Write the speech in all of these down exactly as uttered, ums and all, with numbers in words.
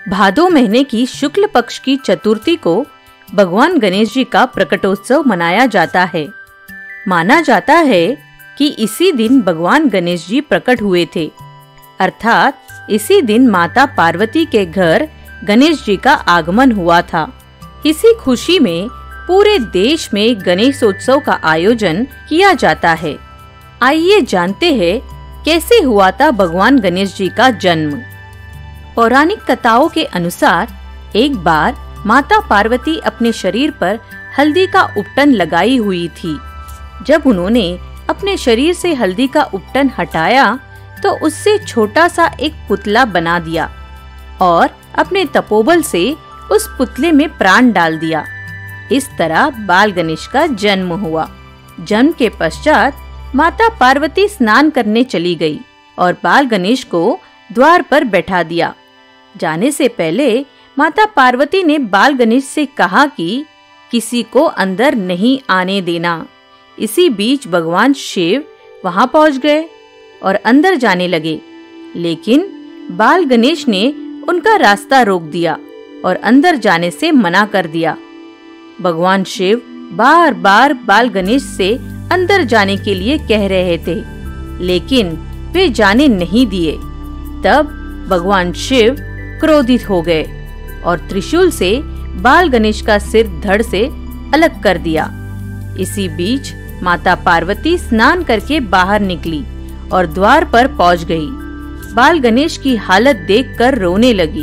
भादो महीने की शुक्ल पक्ष की चतुर्थी को भगवान गणेश जी का प्रकटोत्सव मनाया जाता है। माना जाता है कि इसी दिन भगवान गणेश जी प्रकट हुए थे, अर्थात इसी दिन माता पार्वती के घर गणेश जी का आगमन हुआ था। इसी खुशी में पूरे देश में गणेशोत्सव का आयोजन किया जाता है। आइए जानते हैं कैसे हुआ था भगवान गणेश जी का जन्म। पौराणिक कथाओं के अनुसार एक बार माता पार्वती अपने शरीर पर हल्दी का उपटन लगाई हुई थी। जब उन्होंने अपने शरीर से हल्दी का उपटन हटाया तो उससे छोटा सा एक पुतला बना दिया और अपने तपोबल से उस पुतले में प्राण डाल दिया। इस तरह बाल गणेश का जन्म हुआ। जन्म के पश्चात माता पार्वती स्नान करने चली गई और बाल गणेश को द्वार पर बैठा दिया। जाने से पहले माता पार्वती ने बाल गणेश से कहा कि किसी को अंदर नहीं आने देना। इसी बीच भगवान शिव वहां पहुंच गए और अंदर जाने लगे, लेकिन बाल गणेश ने उनका रास्ता रोक दिया और अंदर जाने से मना कर दिया। भगवान शिव बार बार बाल गणेश से अंदर जाने के लिए कह रहे थे, लेकिन वे जाने नहीं दिए। तब भगवान शिव क्रोधित हो गए और त्रिशूल से बाल गणेश का सिर धड़ से अलग कर दिया। इसी बीच माता पार्वती स्नान करके बाहर निकली और द्वार पर पहुंच गई। बाल गणेश की हालत देखकर रोने लगी।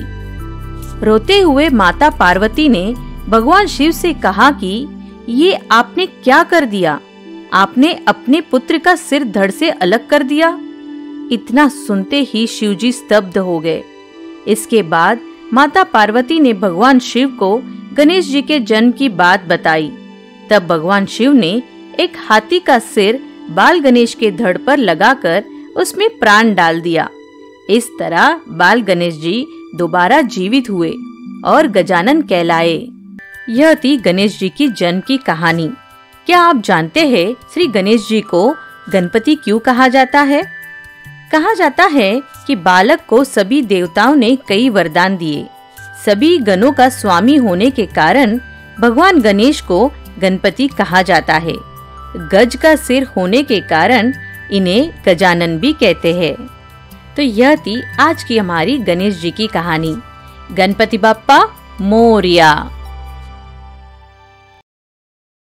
रोते हुए माता पार्वती ने भगवान शिव से कहा कि ये आपने क्या कर दिया? आपने अपने पुत्र का सिर धड़ से अलग कर दिया। इतना सुनते ही शिवजी स्तब्ध हो गए। इसके बाद माता पार्वती ने भगवान शिव को गणेश जी के जन्म की बात बताई। तब भगवान शिव ने एक हाथी का सिर बाल गणेश के धड़ पर लगाकर उसमें प्राण डाल दिया। इस तरह बाल गणेश जी दोबारा जीवित हुए और गजानन कहलाए। यह थी गणेश जी की जन्म की कहानी। क्या आप जानते हैं श्री गणेश जी को गणपति क्यों कहा जाता है? कहा जाता है कि बालक को सभी देवताओं ने कई वरदान दिए। सभी गणों का स्वामी होने के कारण भगवान गणेश को गणपति कहा जाता है। गज का सिर होने के कारण इन्हें गजानन भी कहते हैं। तो यह थी आज की हमारी गणेश जी की कहानी। गणपति बप्पा मोरया।